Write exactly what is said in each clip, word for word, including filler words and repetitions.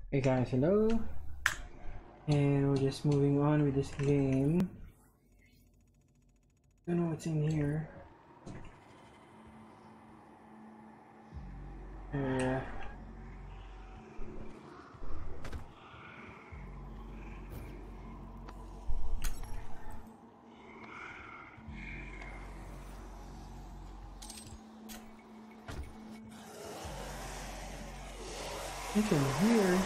Hey guys, hello, and we're just moving on with this game. Don't know what's in here. Yeah. What's in here?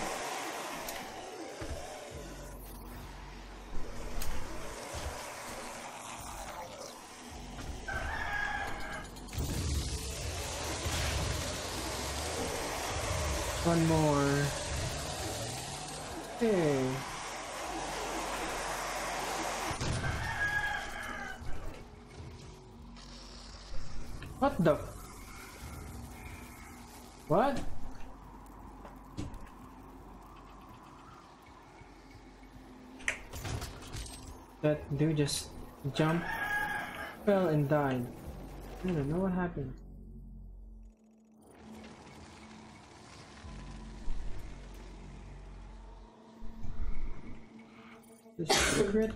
One more. Hey. What the? What? That dude just jumped, fell, and died. I don't know what happened. This secret?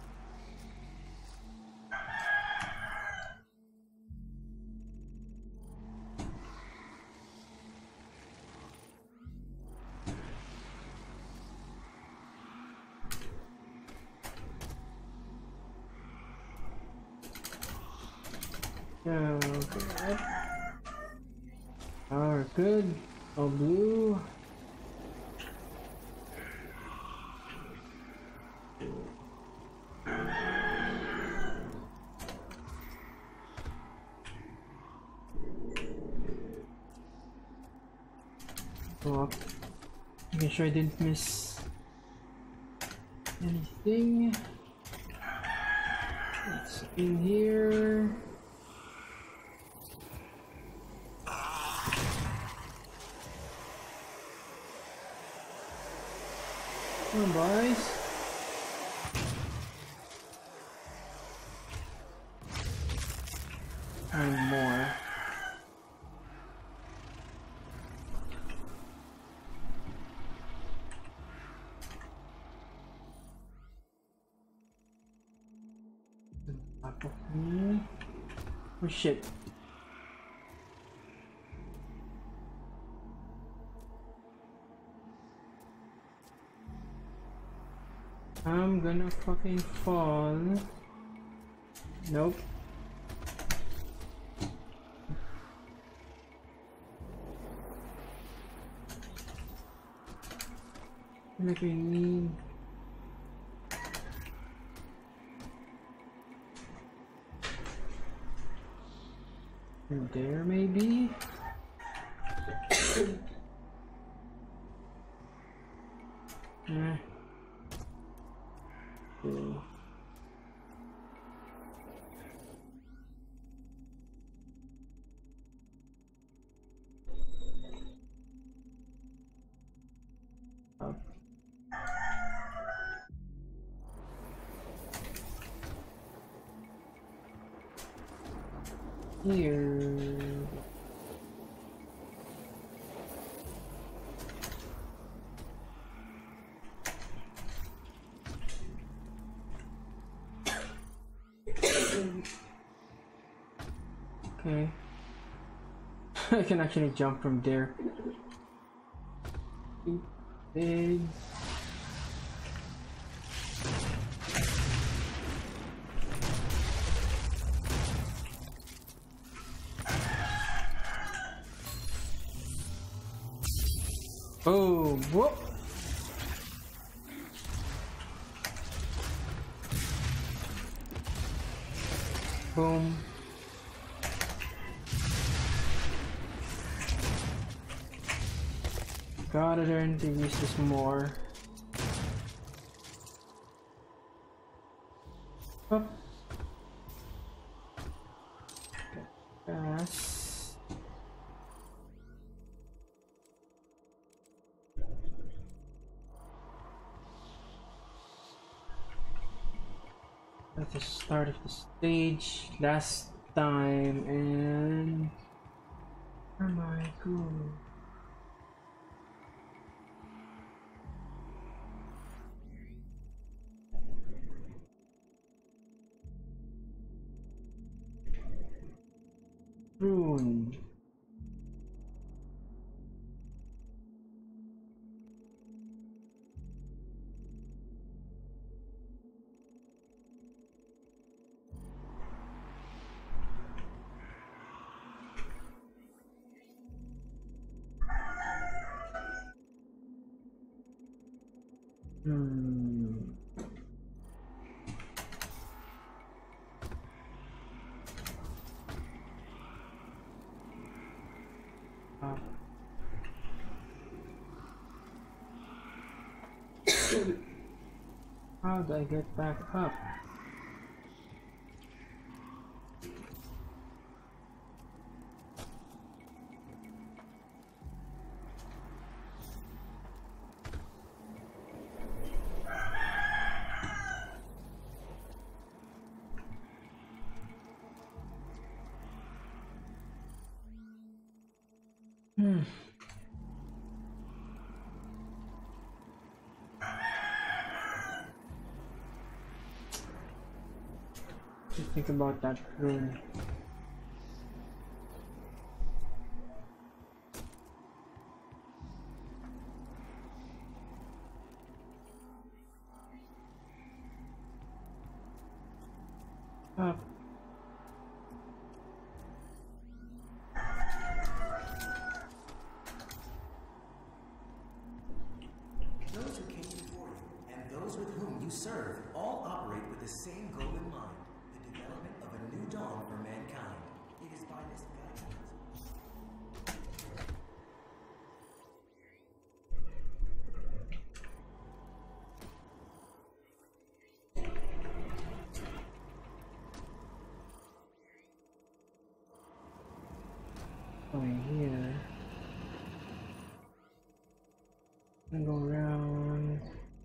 Okay. Power good. All blue. Go up. Making sure I didn't miss anything. What's in here? Come on, boys. And more. Top of me. Oh shit. I'm gonna fucking fall. Nope. Like we need. There maybe. uh. Okay. Up. Here. Okay. I can actually jump from there. Big. Oh, whoop. Boom. Gotta learn to use this more. Oh. Pass. At the start of the stage last time, and where am I going? rune. Hmm. Up. How do I get back up? Hmm. Just think about that rune. Up. Those who came before you and those with whom you serve all operate with the same goal in mind, the development of a new dawn for mankind. It is by this guidance. Going here. And go around.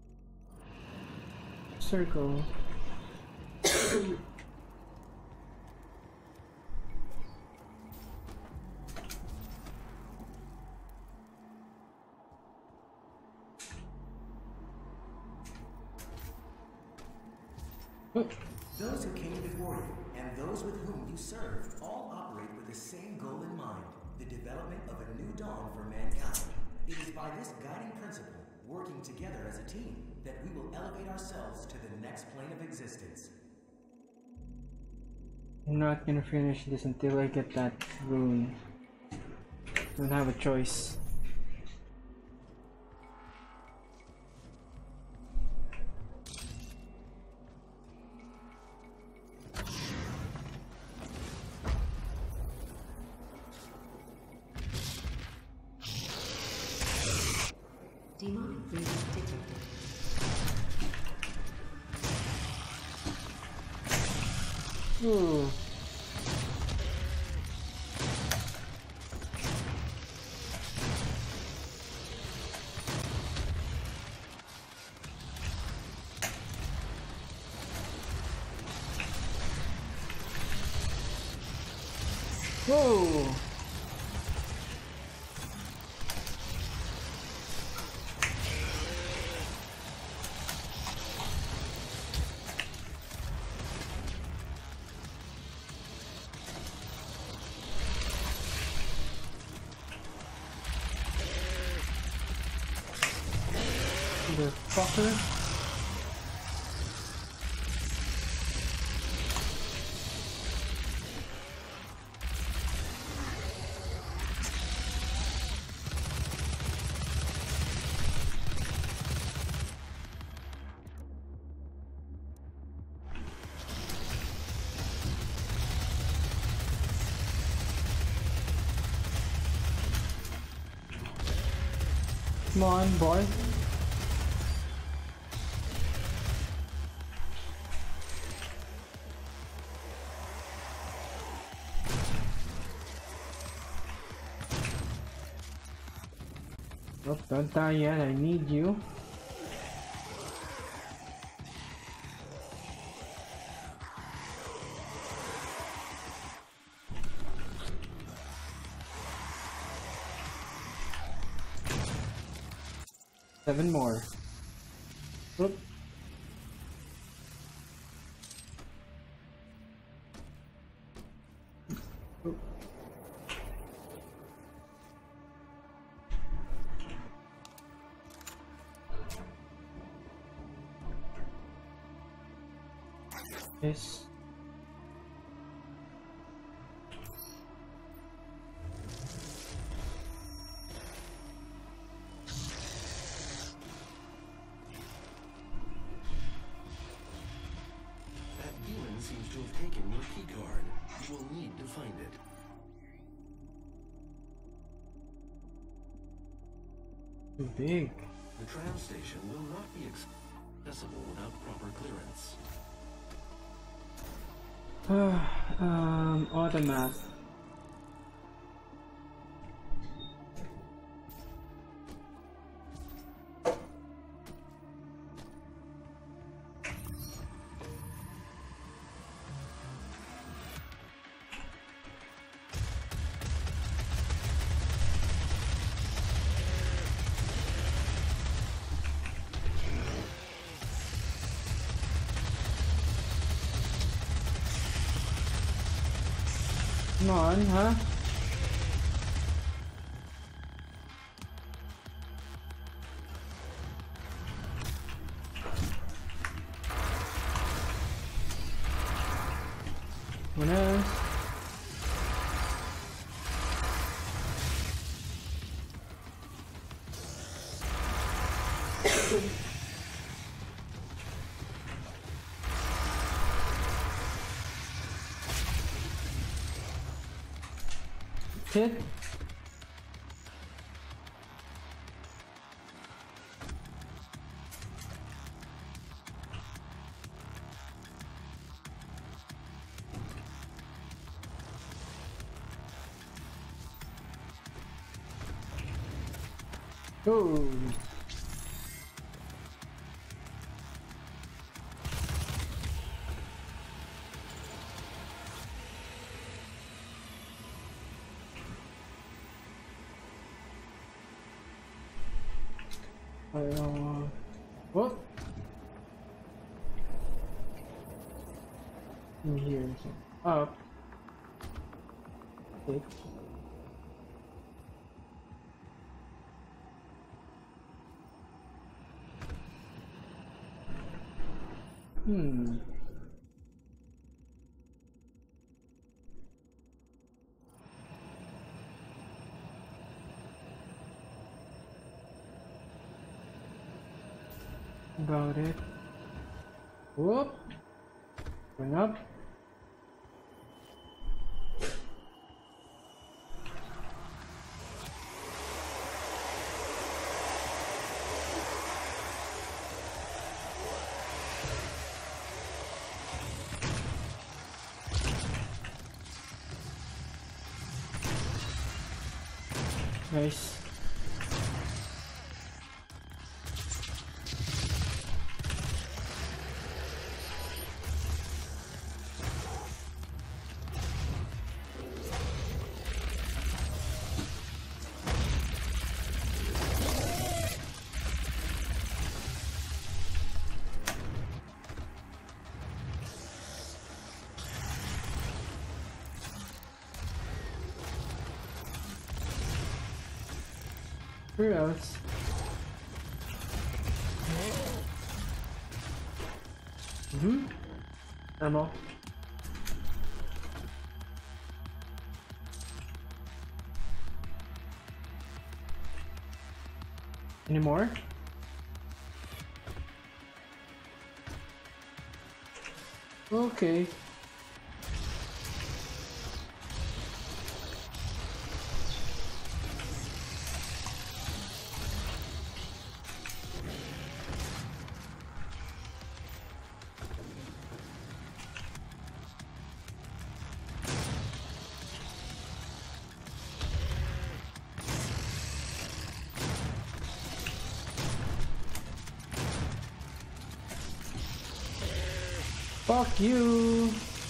Circle. Those who came before you and those with whom you serve all operate with the same goal in mind, the development of a new dawn for mankind. It is by this guiding principle, working together as a team, that we will elevate ourselves to the next plane of existence. I'm not gonna finish this until I get that rune. Don't have a choice. Demonic breathing detected. Ooh. Whoa. The fucker. Come on, boy. Oh, don't die yet, I need you. Seven more. Oop. Oop. Yes. That demon seems to have taken your key card. You will need to find it. Too big. The tram station will not be accessible without proper clearance. um, automath. Come on, huh? What else? Hit. Oh. I don't want. What? In here, so up. Six. Hmm. About it. Whoop. Going up. Nice. Who else? Mm-hmm. Ammo. Any more? Okay. Fuck you!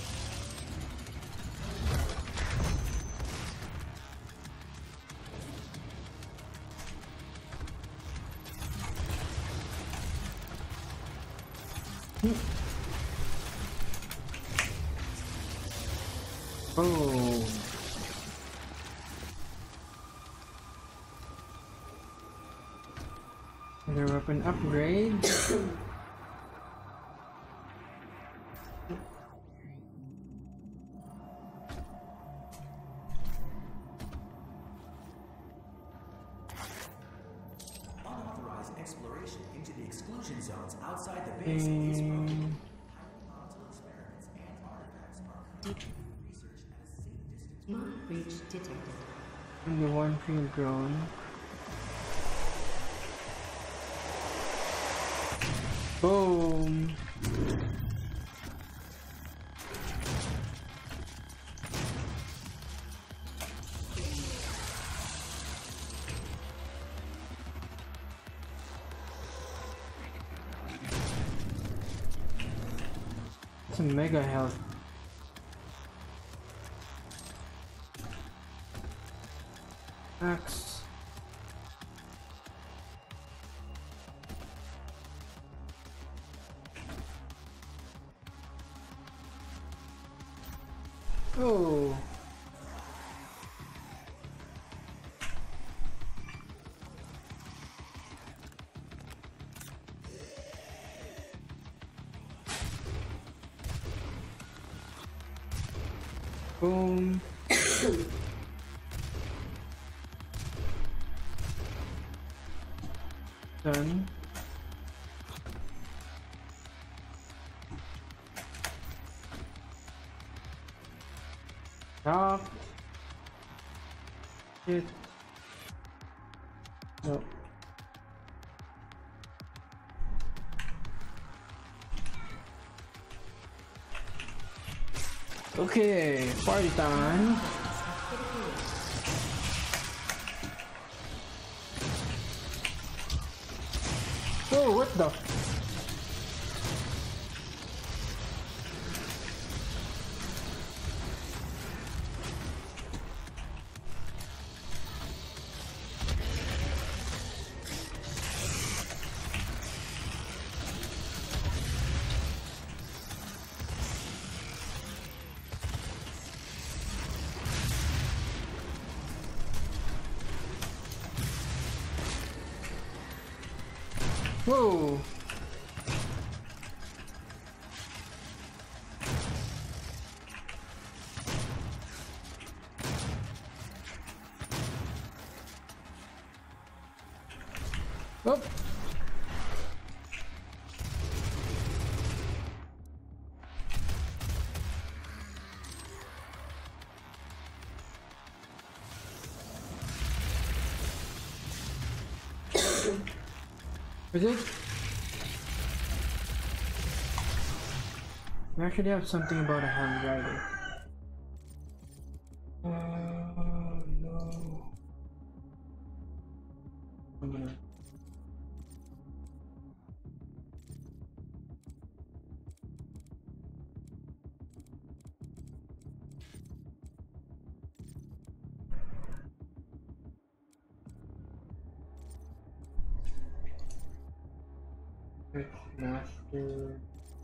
Oh. Another weapon upgrade. Otherwise, exploration into the exclusion zones outside the base is prohibited. Highly volatile experiments and artifacts are currently being researched at a safe distance. Demonic breach detected. Only one field drone. Boom. It's a mega health. Axe. Oh. Boom. Done. Stop. Shit. No. Okay, party time. Oh, what the? Whoa! Oh! Is it? We actually have something about a handwriting. Oh no. I'm gonna... Master.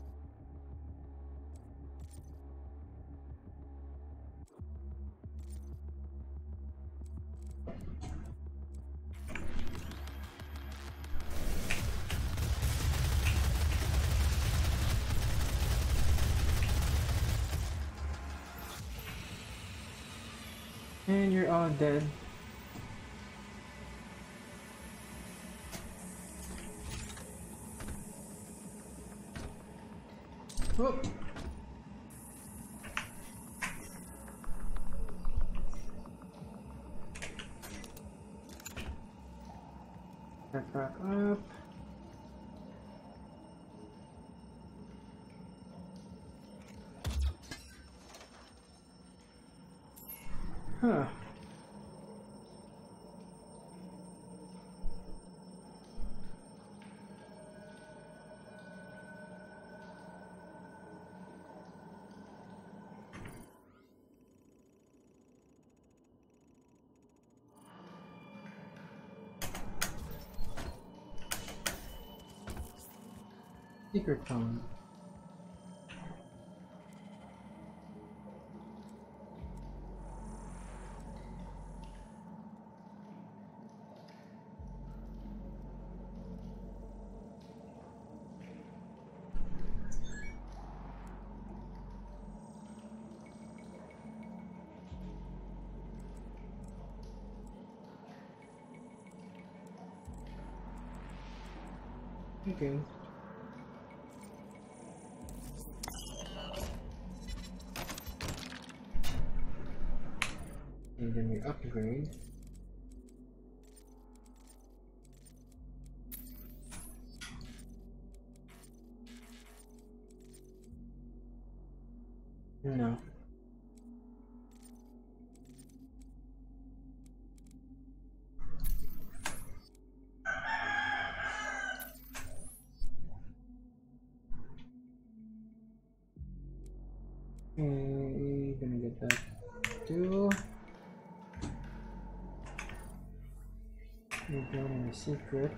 And you're all dead. Whoop. Back back up. Huh. Secret tone. Okay. And then we upgrade. No. Okay, gonna get that too. We're building a secret.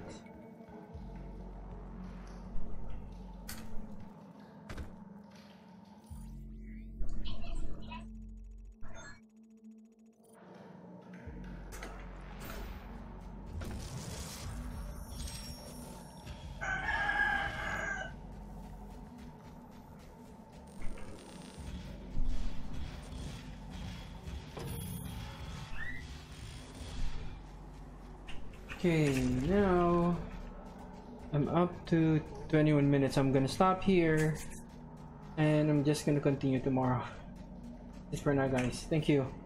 Okay, now I'm up to twenty-one minutes. I'm gonna stop here and I'm just gonna continue tomorrow. Just for now, guys. Thank you.